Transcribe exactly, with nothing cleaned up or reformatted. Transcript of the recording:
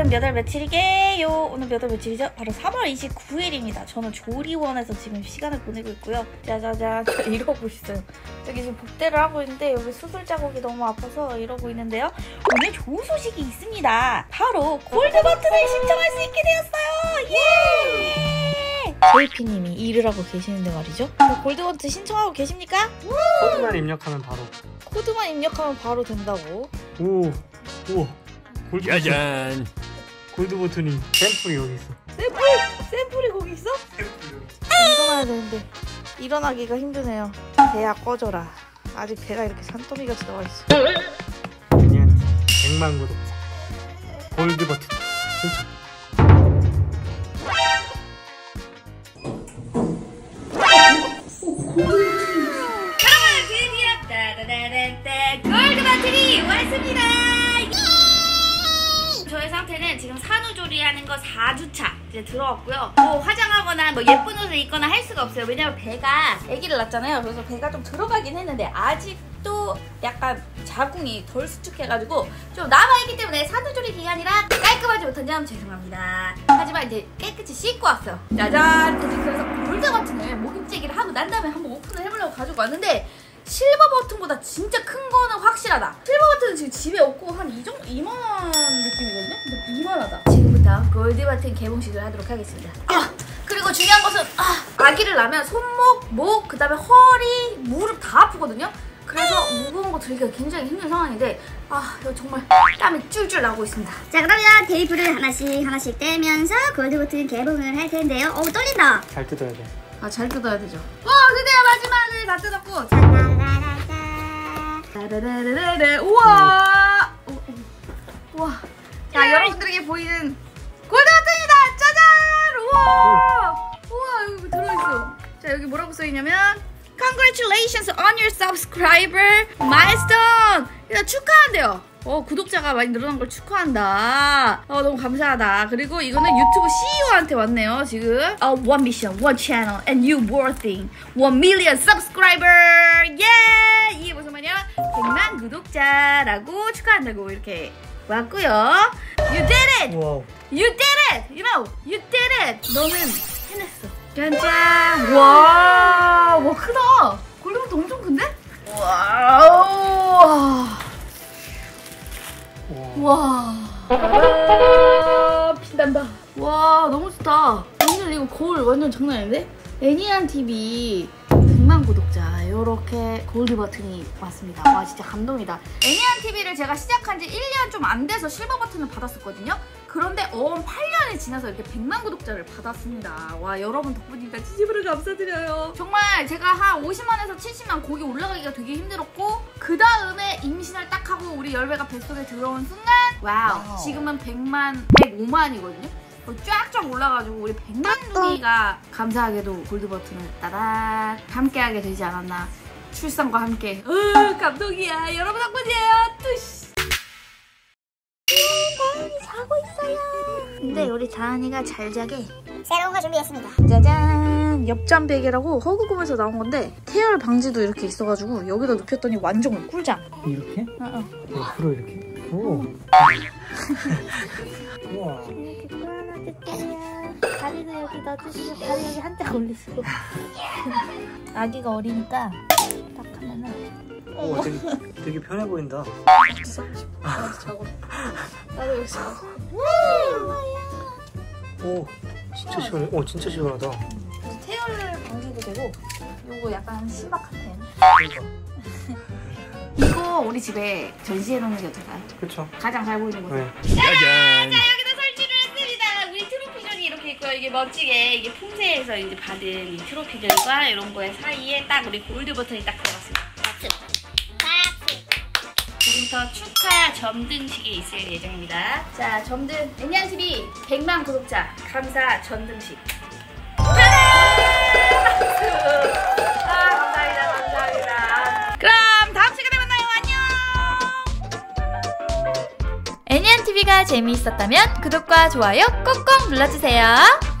몇 월 며칠이게요? 오늘 몇 월 며칠이죠? 바로 삼월 이십구일입니다. 저는 조리원에서 지금 시간을 보내고 있고요. 짜자잔, 저 이러고 있어요. 여기 지금 복대를 하고 있는데 여기 수술 자국이 너무 아파서 이러고 있는데요. 오늘 좋은 소식이 있습니다. 바로 골드 버튼을 신청할 수 있게 되었어요. 예! 제이피님이 일을 하고 계시는데 말이죠. 골드 버튼 신청하고 계십니까? 코드만 입력하면 바로. 코드만 입력하면 바로 된다고. 오, 우와. 골드 짜잔. 골드 버튼이 샘플이 여기 있어. 샘플! 샘플이 거기 있어? 샘플이 여기. 일어나야 되는데 일어나기가 힘드네요. 배야 꺼져라. 아직 배가 이렇게 산더미같이 나와있어. 애니한테 백만 구독자 골드 버튼 신청. 여러분 드디어 따다다다다 골드 버튼이 왔습니다. 저의 상태는 지금 산후조리하는 거 사 주차 이제 들어왔고요. 뭐 화장하거나 뭐 예쁜 옷을 입거나 할 수가 없어요. 왜냐면 배가 아기를 낳았잖아요. 그래서 배가 좀 들어가긴 했는데 아직도 약간 자궁이 덜 수축해가지고 좀 남아있기 때문에 산후조리 기간이라 깔끔하지 못한 점 죄송합니다. 하지만 이제 깨끗이 씻고 왔어요. 짜잔! 그래서 골드 버튼을 목욕제기를 하고 난 다음에 한번 오픈을 해보려고 가지고 왔는데 실버 버튼보다 진짜 큰 거는 확실하다. 실버 버튼은 지금 집에 없고 한 이 정도, 이만한 느낌이거든요? 근데 이만하다. 지금부터 골드 버튼 개봉식을 하도록 하겠습니다. 아! 그리고 중요한 것은 아! 아기를 낳으면 손목, 목, 그 다음에 허리, 무릎 다 아프거든요? 그래서 무거운 거 들기가 굉장히 힘든 상황인데 아 이거 정말 땀이 줄줄 나고 있습니다. 자, 그러면 테이프를 하나씩 하나씩 떼면서 골드 버튼 개봉을 할 텐데요. 어우, 떨린다. 잘 뜯어야 돼. 아, 잘 뜯어야 되죠. 와, 드디어 마지막을 다 뜯었고. 따라라라라. 우와. 오, 오. 우와. 자, 여러분들에게 보이는 골드 버튼이다. 짜잔. 우와. 우와, 여기 들어있어. 자, 여기 뭐라고 써있냐면 Congratulations on your subscriber milestone. 일단 축하한대요. 어, 구독자가 많이 늘어난 걸 축하한다. 어, 너무 감사하다. 그리고 이거는 유튜브 씨이오한테 왔네요, 지금. 어, one mission, one channel, and you worthing one million subscriber. 예! 이게 무슨 말이야? 백만 구독자라고 축하한다고 이렇게 왔고요. You did it! 와우. You did it! You know, you did it! 너는 해냈어. 짠짠! 와, 와, 크다! 골드버튼 엄청 큰데? 와우! 와, 아, 빛난다. 와, 너무 좋다. 완전 이거 거울 완전 장난 아닌데? 애니안 티비 백만 구독자 이렇게 골드 버튼이 왔습니다. 와, 진짜 감동이다. 애니안 티비를 제가 시작한 지 일 년 좀 안 돼서 실버 버튼을 받았었거든요. 그런데 어언 팔 년이 지나서 이렇게 백만 구독자를 받았습니다. 와, 여러분 덕분이니까 진심으로 감사드려요. 정말 제가 한 오십만에서 칠십만 거기 올라가기가 되게 힘들었고 그 다음에 임신을 딱 하고 우리 열배가 뱃속에 들어온 순간 와우, 와우. 지금은 백만, 백오만이거든요. 쫙쫙 올라가지고 우리 백만 누이가 감사하게도 골드 버튼을 따다 함께하게 되지 않았나. 출산과 함께. 으, 감동이야. 여러분 덕분이에요. 뚜시. 다은이 자고 있어요. 근데 우리 다은이가 잘 자게 새로운 거 준비했습니다. 짜잔! 옆잠 베개라고 허그곰에서 나온 건데 태열 방지도 이렇게 있어가지고 여기다 눕혔더니 완전 꿀잠. 이렇게? 어, 어. 옆으로 이렇게. 오. 우와. 이렇게 꿀어놔줄게요. 다리도 여기 넣어주시고 다리 여기 한짝 올리시고. 아기가 어리니까 딱 하면은 오, 되게, 되게 편해 보인다. 진짜 알아서 자고. 나도 여기 자고. 오, 진짜 시원해. 오, 진짜 시원하다. 태열 방지도 되고 요거 약간 신박한 템. 그러니까. 이거 우리 집에 전시해놓는 게 어떨까요? 그렇죠. 가장 잘 보이는 곳. 네. 짜잔. 자, 여기다 설치를 했습니다. 우리 트로피전이 이렇게 있고요. 이게 멋지게 이게 품새에서 이제 받은 이 트로피전과 이런 거의 사이에 딱 우리 골드 버튼이 딱 들어갔습니다. 박수. 박수. 지금부터 축하 점등식이 있을 예정입니다. 자, 점등 애니안 티비 백만 구독자 감사 점등식. 짜잔! 아, 감사합니다. 감사합니다. 그럼 다음 시간에 만나요. 안녕. 애니안 티비가 재미있었다면 구독과 좋아요 꼭꼭 눌러주세요.